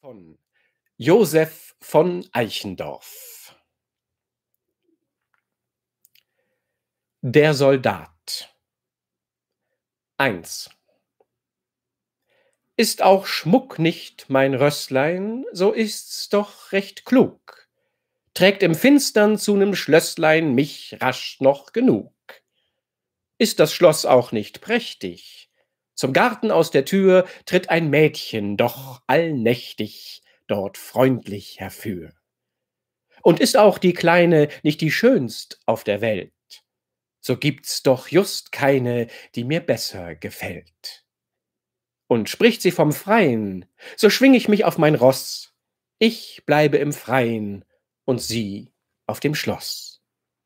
Von Joseph von Eichendorff. Der Soldat. 1. Ist auch Schmuck nicht mein Rösslein, so ist's doch recht klug, trägt im Finstern zu nem Schlösslein mich rasch noch genug. Ist das Schloss auch nicht prächtig, zum Garten aus der Tür tritt ein Mädchen doch allnächtig dort freundlich herfür. Und ist auch die Kleine nicht die schönst auf der Welt, so gibt's doch just keine, die mir besser gefällt. Und spricht sie vom Freien, so schwing ich mich auf mein Ross, ich bleibe im Freien und sie auf dem Schloss.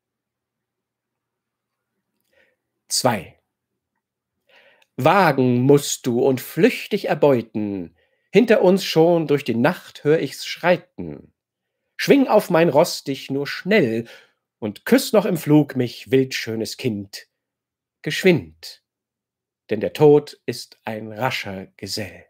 2. Wagen mußt du und flüchtig erbeuten, hinter uns schon durch die Nacht hör ich's schreiten. Schwing auf mein Ross dich nur schnell und küss noch im Flug mich, wildschönes Kind, geschwind, denn der Tod ist ein rascher Gesell.